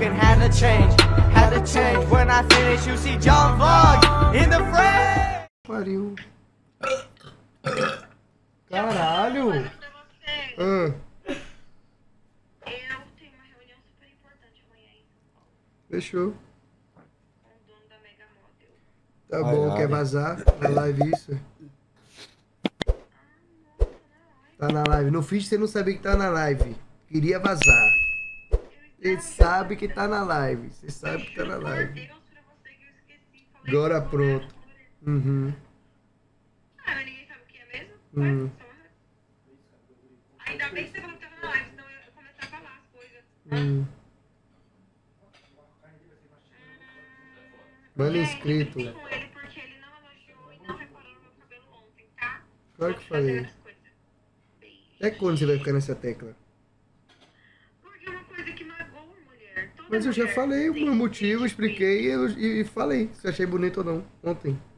talking, had to change. When I finish, you see John Vlog in the frame. Pariu. Caralho. Pra você. Eu tenho uma reunião super importante amanhã aí. Fechou. Com o dono da Mega Model. Tá bom, Ai, quer ai. vazar na live isso? Tá na live. No feed você não sabia que tá na live. Queria vazar. Você sabe que tá na live. Você sabe que tá na live. Deus pra você que eu esqueci. Falei Agora que eu pronto. vou ler. Uhum. Ah, mas ninguém sabe o que é mesmo? Hum. Ainda bem que você falou que tava na live, senão eu ia começar a falar as coisas. Manda E aí, inscrito. eu com ele porque ele não elogiou e não reparou no meu cabelo ontem, tá? Claro que Vou fazer falei. as coisas. Beijo. Até quando você vai ficar nessa tecla? Porque é uma coisa que magoa a mulher. Toda Mas eu já mulher falei o tem meu que motivo, sentir. expliquei e falei se eu achei bonito ou não ontem.